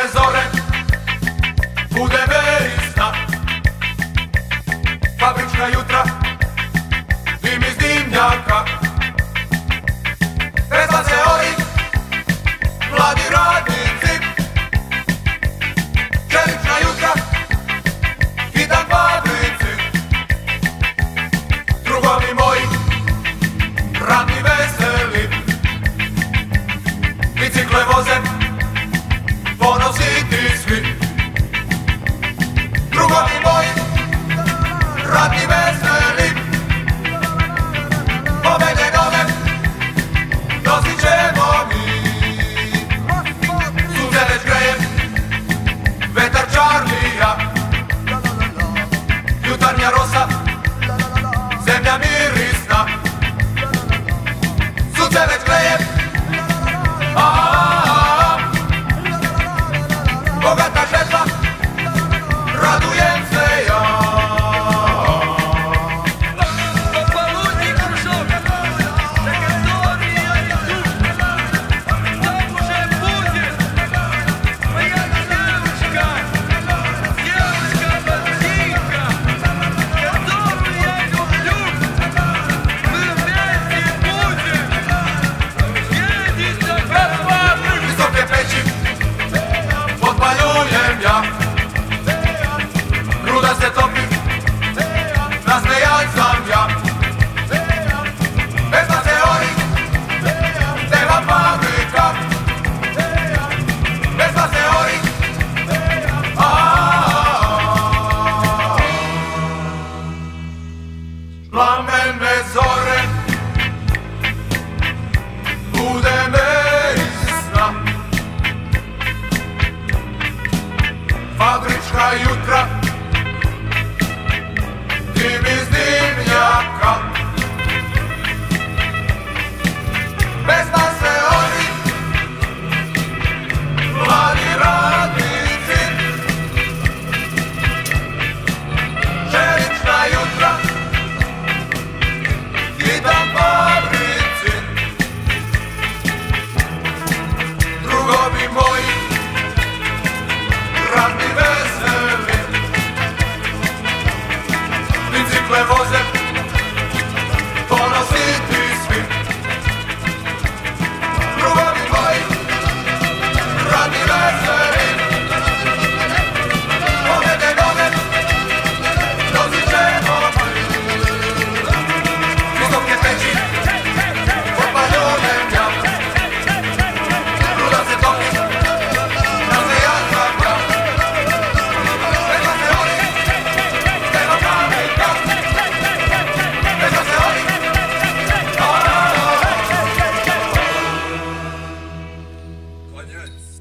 Plamene zore, bude verisna, fabrička jutra, dim iz dimnjaka. Predlaze ovi mladi radnici, čelična jutra, hitan fabrici. Drugovi moji, radni veseli, bicikle voze, ponositi svi. Drugovi moji, radni veseli, pobede nove nosit ćemo mi. Sunce već greje, vetar Čarlija, jutarnja rosa, zemlja mirisna. Sunce već greje, bogata žetva, radujem se ja. Visoke peći potpaljujem ja, ruda se topi, nasmejan sam ja. Vesna se ori, cela fabrika. Vesna se ori, plamene zore, bude verisna, fabrička jutra, dim iz dimnjaka. Vesna se ori, mladi radnici, čelična jutra, hitan fabrici. Drugovi moji, radni veseli, bicikle voze, ponositi svi. Drugovi moji, radni veseli, pobede nove nosit ćemo mi. Visoke peći potpaljujem ja, ruda se topi, nasmejan sam ja. Vesna se ori, cela fabrika. Vesna se ori, Koniec.